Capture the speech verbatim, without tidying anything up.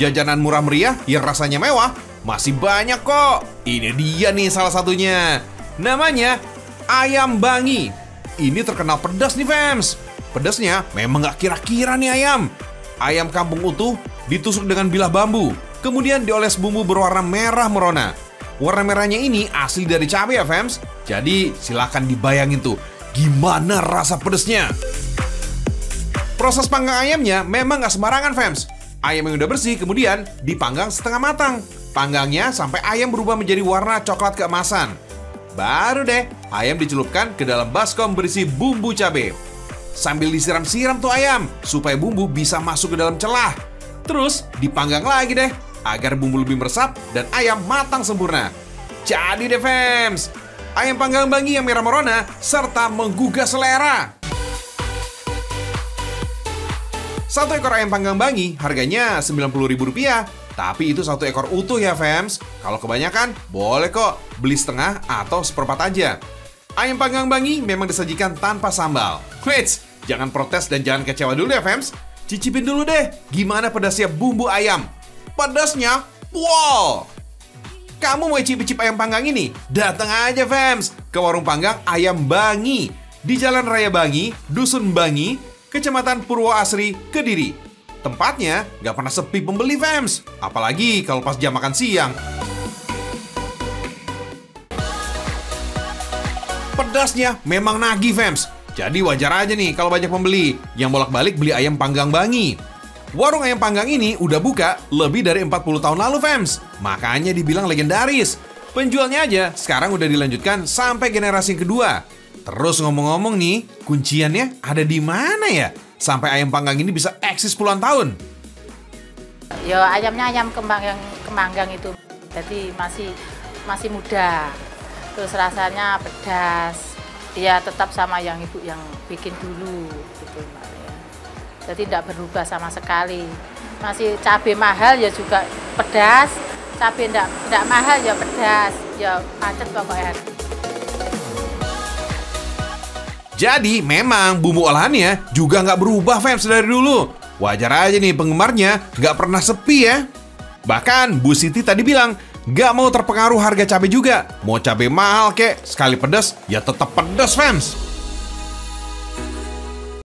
jajanan murah meriah yang rasanya mewah? Masih banyak kok. Ini dia nih salah satunya. Namanya ayam bangi. Ini terkenal pedas nih fams. Pedasnya memang gak kira-kira nih ayam. Ayam kampung utuh ditusuk dengan bilah bambu, kemudian dioles bumbu berwarna merah merona. Warna merahnya ini asli dari cabai ya fams. Jadi silakan dibayangin tuh gimana rasa pedasnya. Proses panggang ayamnya memang gak sembarangan fams. Ayam yang udah bersih kemudian dipanggang setengah matang. Panggangnya sampai ayam berubah menjadi warna coklat keemasan. Baru deh ayam dicelupkan ke dalam baskom berisi bumbu cabai. Sambil disiram-siram tuh ayam supaya bumbu bisa masuk ke dalam celah. Terus dipanggang lagi deh agar bumbu lebih meresap dan ayam matang sempurna. Jadi deh fams, ayam panggang bangi yang merah merona serta menggugah selera. Satu ekor ayam panggang bangi harganya sembilan puluh ribu rupiah. Tapi itu satu ekor utuh ya fams. Kalau kebanyakan boleh kok beli setengah atau seperempat aja. Ayam panggang bangi memang disajikan tanpa sambal. Wait, jangan protes dan jangan kecewa dulu ya fams. Cicipin dulu deh gimana pedasnya bumbu ayam. Pedasnya wow. Kamu mau icip-icip ayam panggang ini? Datang aja fams ke warung panggang ayam bangi di Jalan Raya Bangi, Dusun Bangi, Kecamatan Purwoasri, Kediri. Tempatnya gak pernah sepi pembeli fams, apalagi kalau pas jam makan siang. Pedasnya memang nagih fams. Jadi wajar aja nih kalau banyak pembeli yang bolak-balik beli ayam panggang bangi. Warung ayam panggang ini udah buka lebih dari empat puluh tahun lalu fams. Makanya dibilang legendaris. Penjualnya aja sekarang udah dilanjutkan sampai generasi kedua. Terus ngomong-ngomong nih, kunciannya ada di mana ya? Sampai ayam panggang ini bisa eksis puluhan tahun. Ya ayamnya ayam kembang yang kemanggang itu. Jadi masih masih muda. Terus rasanya pedas. Ya tetap sama yang ibu yang bikin dulu gitu. Jadi tidak berubah sama sekali. Masih cabai mahal ya juga pedas. Cabai tidak tidak mahal ya pedas. Ya macet pokoknya. Jadi memang bumbu olahannya juga nggak berubah fans dari dulu. Wajar aja nih penggemarnya nggak pernah sepi ya. Bahkan Bu Siti tadi bilang nggak mau terpengaruh harga cabai juga. Mau cabai mahal kek, sekali pedas ya tetap pedas fans.